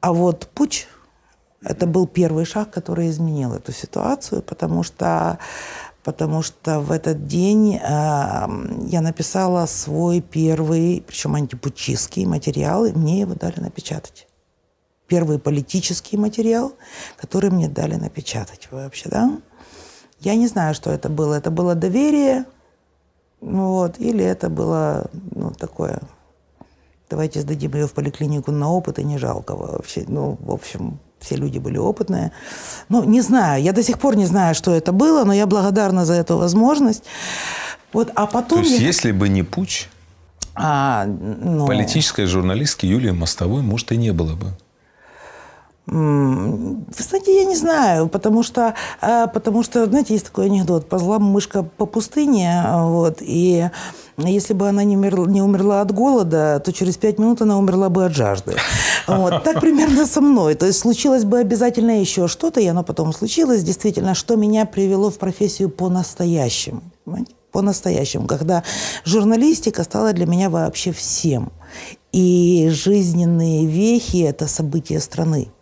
А вот путч – это был первый шаг, который изменил эту ситуацию, потому что в этот день я написала свой первый, причем антипутчистский материал, и мне его дали напечатать. Первый политический материал, который мне дали напечатать вообще, да. Я не знаю, что это было. Это было доверие, вот, или это было, ну, такое, давайте сдадим ее в поликлинику на опыт, и не жалко вообще. Ну, в общем, все люди были опытные. Ну, не знаю, я до сих пор не знаю, что это было, но я благодарна за эту возможность. Вот, а потом... То есть, если бы не путч, политической журналистки Юлии Мостовой, может, и не было бы. Вы знаете, я не знаю, потому что, знаете, есть такой анекдот: по злам мышка по пустыне, вот, и если бы она не умерла от голода, то через 5 минут она умерла бы от жажды. Вот, так примерно со мной. То есть случилось бы обязательно еще что-то, и оно потом случилось, действительно, что меня привело в профессию по-настоящему. По-настоящему, когда журналистика стала для меня вообще всем. И жизненные вехи – это события страны.